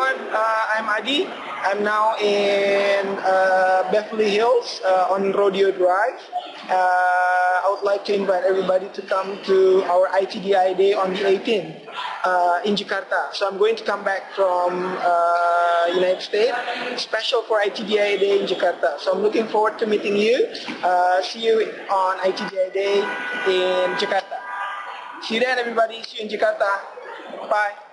everyone, I'm Adi. I'm now in Beverly Hills on Rodeo Drive. I would like to invite everybody to come to our iTDi day on the 18th in Jakarta. So I'm going to come back from United States, special for iTDi day in Jakarta. So I'm looking forward to meeting you. See you on iTDi day in Jakarta. See you then, everybody. See you in Jakarta. Bye.